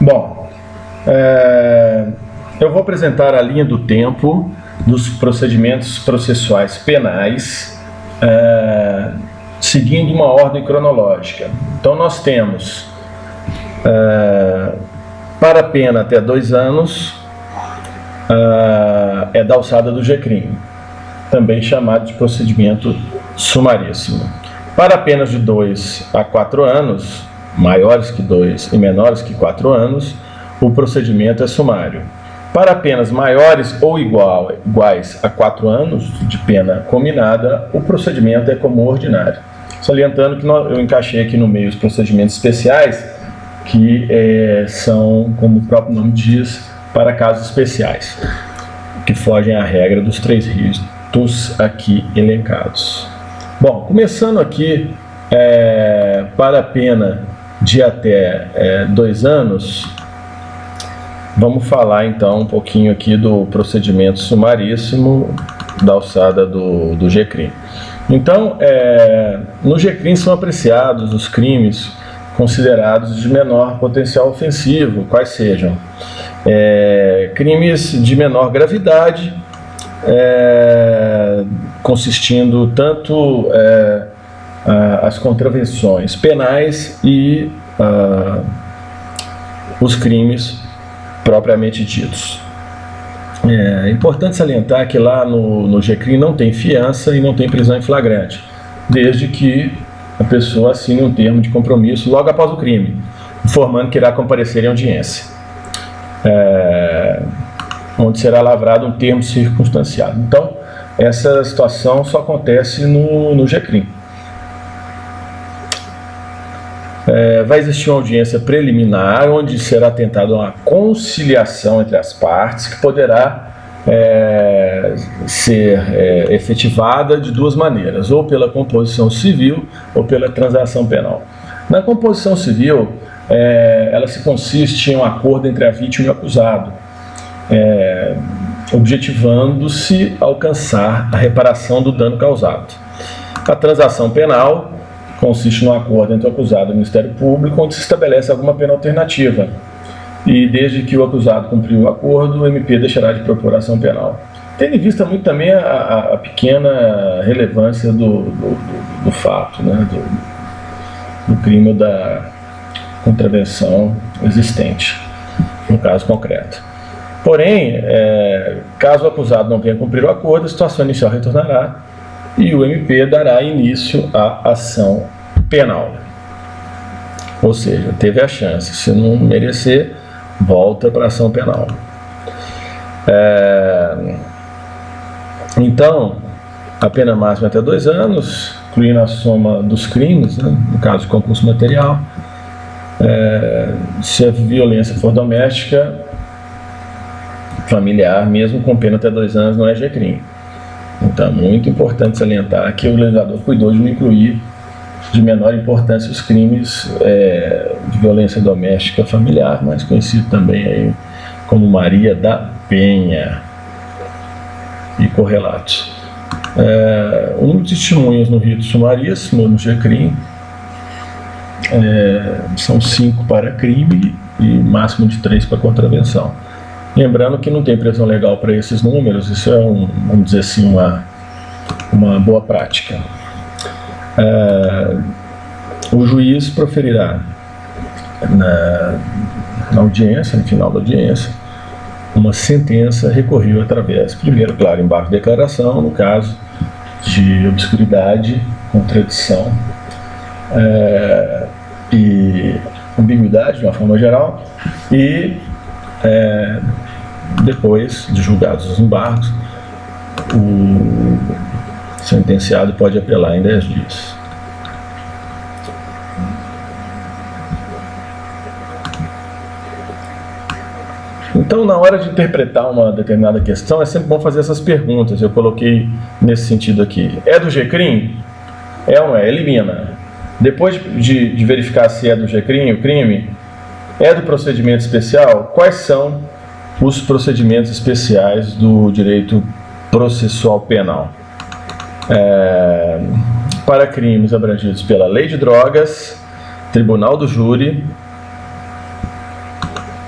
Bom, eu vou apresentar a linha do tempo dos procedimentos processuais penais, seguindo uma ordem cronológica. Então nós temos, para a pena até 2 anos, é da alçada do GCRIM, também chamado de procedimento sumaríssimo. Para penas de 2 a 4 anos, maiores que 2 e menores que 4 anos, o procedimento é sumário. Para penas maiores ou iguais a 4 anos de pena combinada, o procedimento é como ordinário. Salientando que eu encaixei aqui no meio os procedimentos especiais, que são, como o próprio nome diz, para casos especiais, que fogem à regra dos 3 ritos aqui elencados. Bom, começando aqui, para a pena de até 2 anos, vamos falar então um pouquinho aqui do procedimento sumaríssimo da alçada do GCRIM. Então, no GCRIM são apreciados os crimes considerados de menor potencial ofensivo, quais sejam crimes de menor gravidade, consistindo tanto as contravenções penais e os crimes propriamente ditos. É importante salientar que lá no GCRIM não tem fiança e não tem prisão em flagrante, desde que a pessoa assine um termo de compromisso logo após o crime, informando que irá comparecer em audiência, onde será lavrado um termo circunstanciado. Então, essa situação só acontece no GCRIM. Vai existir uma audiência preliminar, onde será tentada uma conciliação entre as partes, que poderá ser efetivada de 2 maneiras, ou pela composição civil ou pela transação penal. Na composição civil, ela se consiste em um acordo entre a vítima e o acusado, objetivando-se alcançar a reparação do dano causado. A transação penal consiste no acordo entre o acusado e o Ministério Público, onde se estabelece alguma pena alternativa, e desde que o acusado cumpriu o acordo, o MP deixará de propor ação penal. Tendo em vista muito também a pequena relevância do fato, né, do crime ou da contravenção existente, no caso concreto. Porém, caso o acusado não venha cumprir o acordo, a situação inicial retornará e o MP dará início à ação penal. Ou seja, teve a chance, se não merecer, volta para a ação penal. Então, a pena máxima é até 2 anos, incluindo a soma dos crimes, né, no caso de concurso material. Se a violência for doméstica, familiar, mesmo com pena até 2 anos, não é GCRIM. Então, é muito importante salientar que o legislador cuidou de não incluir de menor importância os crimes de violência doméstica familiar, mais conhecido também aí como Maria da Penha e correlatos. O número de testemunhas no rito sumaríssimo, no GCRIM, são 5 para crime e máximo de 3 para contravenção. Lembrando que não tem previsão legal para esses números, isso é vamos dizer assim, uma boa prática. O juiz proferirá na audiência, no final da audiência, uma sentença recorrível através, primeiro, claro, embaixo de declaração, no caso de obscuridade, contradição e ambiguidade, de uma forma geral, e depois de julgados os embargos, o sentenciado pode apelar em 10 dias. Então, na hora de interpretar uma determinada questão, é sempre bom fazer essas perguntas. Eu coloquei nesse sentido aqui. É do GCRIM? É ou não é? Elimina. Depois de verificar se é do GCRIM o crime, é do procedimento especial? Quais são os procedimentos especiais do direito processual penal? Para crimes abrangidos pela Lei de Drogas, Tribunal do Júri,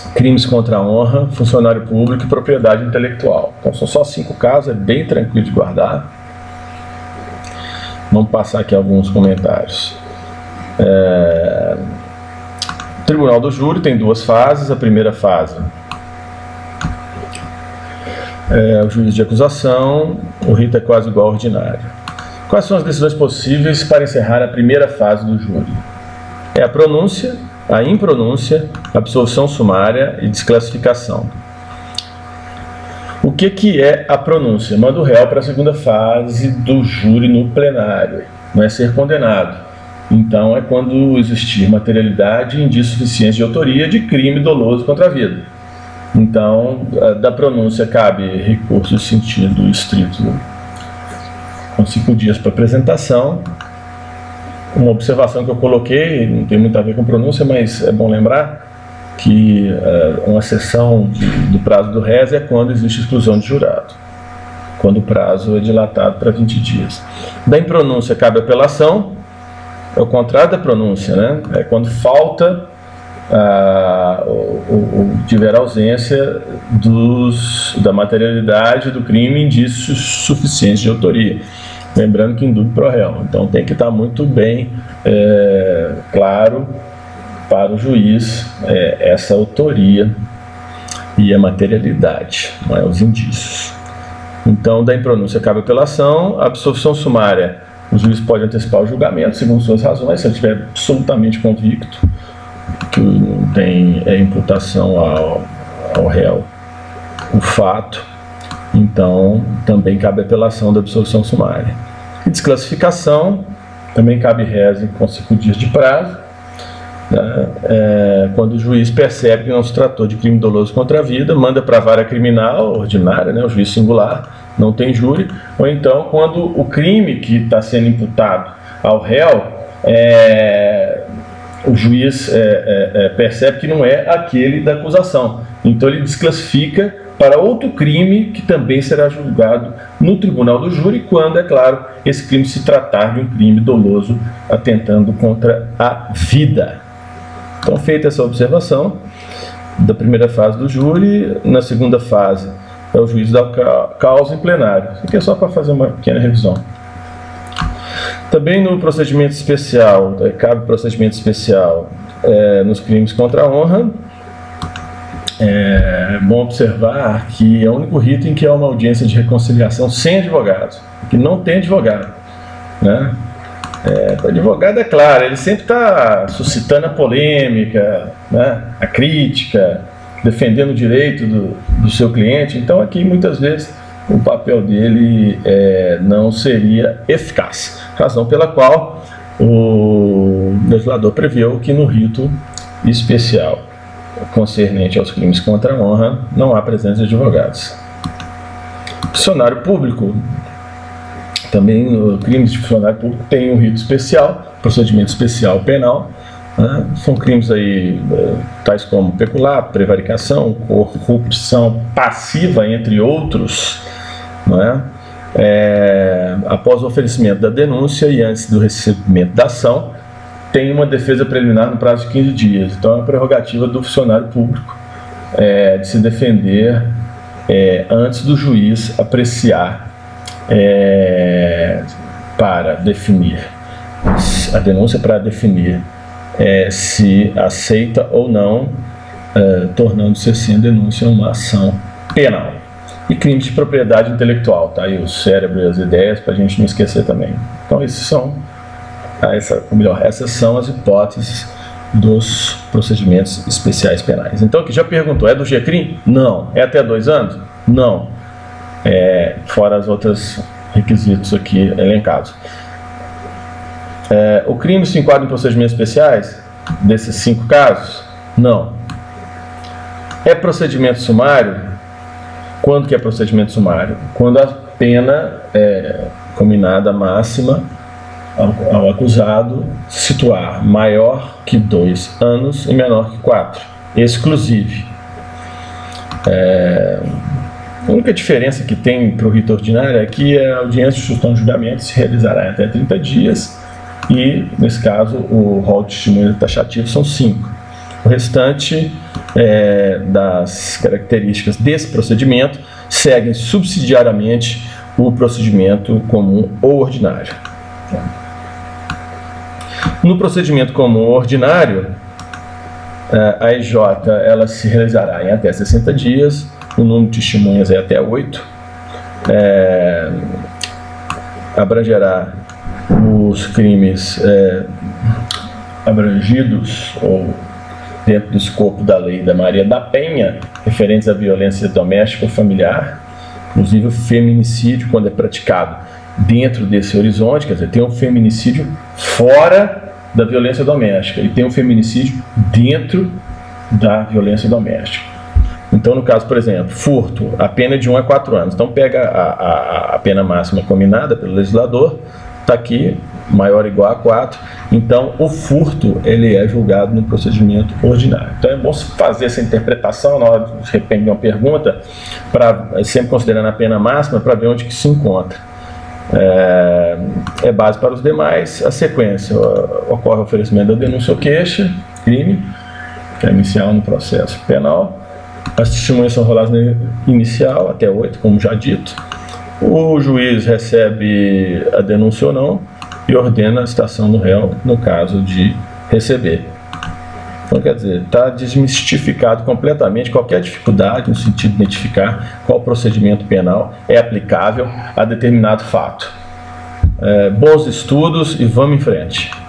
crimes contra a honra, funcionário público e propriedade intelectual. Então são só 5 casos, é bem tranquilo de guardar. Vamos passar aqui alguns comentários. O Tribunal do Júri tem 2 fases. A primeira fase é o juízo de acusação, o rito é quase igual ao ordinário. Quais são as decisões possíveis para encerrar a primeira fase do júri? É a pronúncia, a impronúncia, absolvição sumária e desclassificação. O que é a pronúncia? Manda o réu para a segunda fase do júri no plenário, não é ser condenado. Então é quando existir materialidade e indício suficiente de autoria de crime doloso contra a vida. Então, da pronúncia cabe recurso de sentido estrito com 5 dias para apresentação. Uma observação que eu coloquei, não tem muito a ver com pronúncia, mas é bom lembrar que uma exceção do prazo do réis é quando existe exclusão de jurado, quando o prazo é dilatado para 20 dias. Da impronúncia cabe apelação, é o contrário da pronúncia, né? É quando falta tiver ausência da materialidade do crime, indícios suficientes de autoria. Lembrando que indúbio pro réu. Então tem que estar muito bem claro para o juiz essa autoria e a materialidade, não é, os indícios. Então, da impronúncia cabe apelação. A absolvição sumária, o juiz pode antecipar o julgamento segundo suas razões, se ele estiver absolutamente convicto que não tem imputação ao réu o fato. Então, também cabe apelação da absolvição sumária. E desclassificação, também cabe réis com 5 dias de prazo, né? Quando o juiz percebe que não se tratou de crime doloso contra a vida, manda para a vara criminal ordinária, né? O juiz singular, não tem júri, ou então quando o crime que está sendo imputado ao réu, o juiz percebe que não é aquele da acusação, então ele desclassifica para outro crime que também será julgado no tribunal do júri, quando, é claro, esse crime se tratar de um crime doloso atentando contra a vida. Então, feita essa observação da primeira fase do júri, na segunda fase é o juízo da causa em plenário. Isso aqui é só para fazer uma pequena revisão. Também no procedimento especial, cabe procedimento especial nos crimes contra a honra. É bom observar que é o único rito em que há uma audiência de reconciliação sem advogado, que não tem advogado, né? O advogado, é claro, ele sempre está suscitando a polêmica, né? A crítica, defendendo o direito do seu cliente. Então aqui muitas vezes o papel dele não seria eficaz, razão pela qual o legislador preveu que no rito especial concernente aos crimes contra a honra não há presença de advogados. Funcionário público, também o crime de funcionário público tem um rito especial, procedimento especial penal, né? São crimes aí tais como peculato, prevaricação, corrupção passiva, entre outros, não é? Após o oferecimento da denúncia e antes do recebimento da ação, tem uma defesa preliminar no prazo de 15 dias. Então é uma prerrogativa do funcionário público de se defender antes do juiz apreciar para definir a denúncia, para definir se aceita ou não, tornando-se assim a denúncia uma ação penal. E crimes de propriedade intelectual, tá aí o cérebro e as ideias, para a gente não esquecer também. Então esses são essas são as hipóteses dos procedimentos especiais penais. Então aqui já perguntou, é do GCRIM? Não. É até 2 anos? Não. Fora os outros requisitos aqui elencados. O crime se enquadra em procedimentos especiais? Desses 5 casos? Não. É procedimento sumário? Quando que é procedimento sumário? Quando a pena combinada máxima ao acusado situar maior que 2 anos e menor que 4, exclusive. A única diferença que tem para o rito ordinário é que a audiência de instrução de julgamento se realizará em até 30 dias e, nesse caso, o rol de testemunho taxativo são 5. O restante das características desse procedimento seguem subsidiariamente o procedimento comum ou ordinário. No procedimento comum ou ordinário, a EJ ela se realizará em até 60 dias, o número de testemunhas é até 8, abrangerá os crimes abrangidos ou dentro do escopo da lei da Maria da Penha, referentes à violência doméstica ou familiar, inclusive o feminicídio, quando é praticado dentro desse horizonte, quer dizer, tem um feminicídio fora da violência doméstica e tem um feminicídio dentro da violência doméstica. Então, no caso, por exemplo, furto, a pena é de 1 a 4 anos. Então, pega a pena máxima combinada pelo legislador, está aqui, maior ou igual a 4. Então, o furto, ele é julgado no procedimento ordinário. Então, é bom fazer essa interpretação na hora de repente uma pergunta, sempre considerando a pena máxima, para ver onde que se encontra. É base para os demais. A sequência: ocorre o oferecimento da denúncia ou queixa, crime, que é inicial no processo penal. As testemunhas são roladas no inicial, até 8, como já dito. O juiz recebe a denúncia ou não e ordena a citação do réu no caso de receber. Então, quer dizer, está desmistificado completamente qualquer dificuldade no sentido de identificar qual procedimento penal é aplicável a determinado fato. Bons estudos e vamos em frente.